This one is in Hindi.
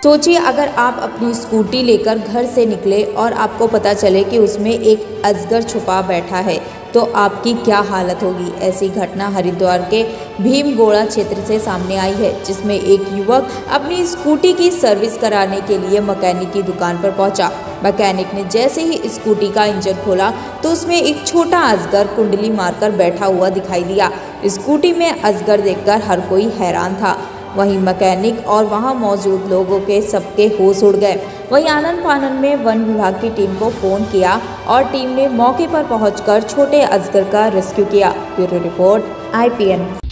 सोचिए अगर आप अपनी स्कूटी लेकर घर से निकले और आपको पता चले कि उसमें एक अजगर छुपा बैठा है, तो आपकी क्या हालत होगी। ऐसी घटना हरिद्वार के भीमगोड़ा क्षेत्र से सामने आई है, जिसमें एक युवक अपनी स्कूटी की सर्विस कराने के लिए मैकेनिक की दुकान पर पहुंचा। मैकेनिक ने जैसे ही स्कूटी का इंजन खोला तो उसमें एक छोटा अजगर कुंडली मारकर बैठा हुआ दिखाई दिया। स्कूटी में अजगर देखकर हर कोई हैरान था। वहीं मैकेनिक और वहां मौजूद लोगों के सबके होश उड़ गए। वहीं आनन फानन में वन विभाग की टीम को फोन किया और टीम ने मौके पर पहुंचकर छोटे अजगर का रेस्क्यू किया। Bureau report IPN।